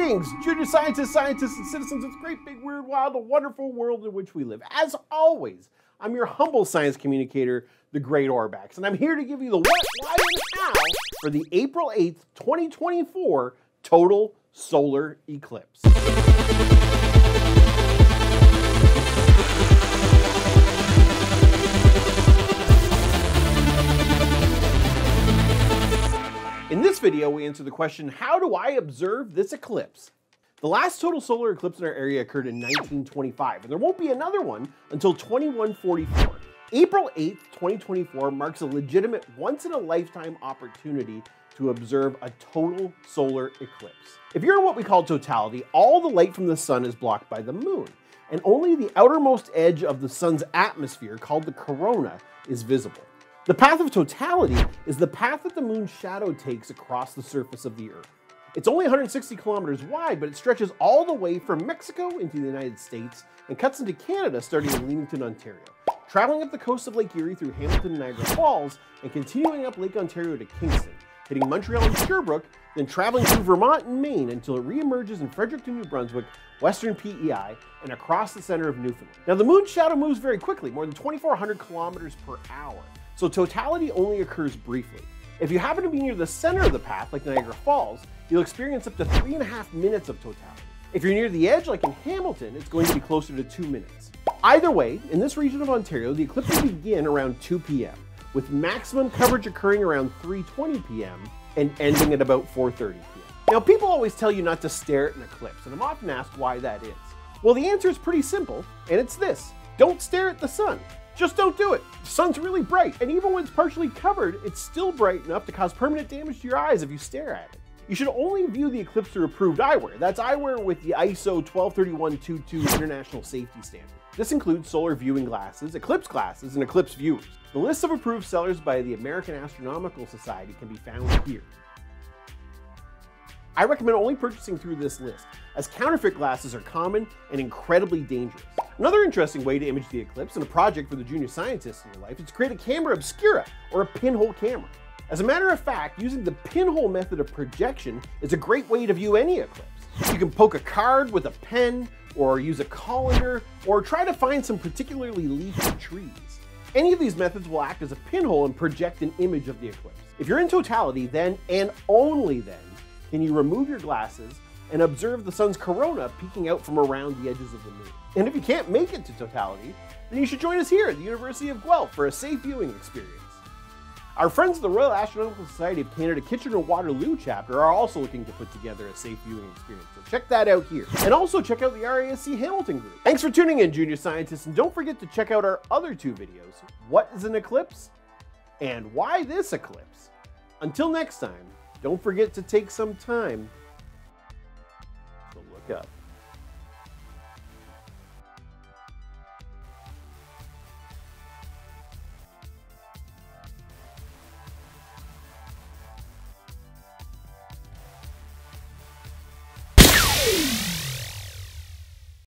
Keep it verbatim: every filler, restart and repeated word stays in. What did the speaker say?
Greetings, junior scientists, scientists, and citizens of the great, big, weird, wild, and wonderful world in which we live. As always, I'm your humble science communicator, the Great Orbax, and I'm here to give you the what, why, and how for the April eighth, twenty twenty-four Total Solar Eclipse. In this video, we answer the question, how do I observe this eclipse? The last total solar eclipse in our area occurred in nineteen twenty-five, and there won't be another one until twenty-one forty-four. April eighth, twenty twenty-four marks a legitimate once-in-a-lifetime opportunity to observe a total solar eclipse. If you're in what we call totality, all the light from the sun is blocked by the moon, and only the outermost edge of the sun's atmosphere, called the corona, is visible. The path of totality is the path that the moon's shadow takes across the surface of the Earth. It's only one hundred sixty kilometers wide, but it stretches all the way from Mexico into the United States and cuts into Canada, starting in Leamington, Ontario, traveling up the coast of Lake Erie through Hamilton and Niagara Falls, and continuing up Lake Ontario to Kingston, hitting Montreal and Sherbrooke, then traveling through Vermont and Maine until it reemerges in Fredericton, New Brunswick, western P E I, and across the center of Newfoundland. Now, the moon's shadow moves very quickly, more than twenty-four hundred kilometers per hour, so totality only occurs briefly. If you happen to be near the center of the path, like Niagara Falls, you'll experience up to three and a half minutes of totality. If you're near the edge, like in Hamilton, it's going to be closer to two minutes. Either way, in this region of Ontario, the eclipse will begin around two p m, with maximum coverage occurring around three twenty p m and ending at about four thirty p m Now, people always tell you not to stare at an eclipse, and I'm often asked why that is. Well, the answer is pretty simple, and it's this: don't stare at the sun. Just don't do it. The sun's really bright, and even when it's partially covered, it's still bright enough to cause permanent damage to your eyes if you stare at it. You should only view the eclipse through approved eyewear. That's eyewear with the I S O twelve thirty-one twenty-two International Safety Standard. This includes solar viewing glasses, eclipse glasses, and eclipse viewers. The list of approved sellers by the American Astronomical Society can be found here. I recommend only purchasing through this list, as counterfeit glasses are common and incredibly dangerous. Another interesting way to image the eclipse, and a project for the junior scientists in your life, is to create a camera obscura, or a pinhole camera. As a matter of fact, using the pinhole method of projection is a great way to view any eclipse. You can poke a card with a pen, or use a colander, or try to find some particularly leafy trees. Any of these methods will act as a pinhole and project an image of the eclipse. If you're in totality, then, and only then, can you remove your glasses and observe the sun's corona peeking out from around the edges of the moon. And if you can't make it to totality, then you should join us here at the University of Guelph for a safe viewing experience. Our friends of the Royal Astronomical Society of Canada Kitchener-Waterloo chapter are also looking to put together a safe viewing experience, so check that out here. And also check out the R A S C Hamilton group. Thanks for tuning in, junior scientists, and don't forget to check out our other two videos, What is an Eclipse? And Why this Eclipse? Until next time, don't forget to take some time to look up.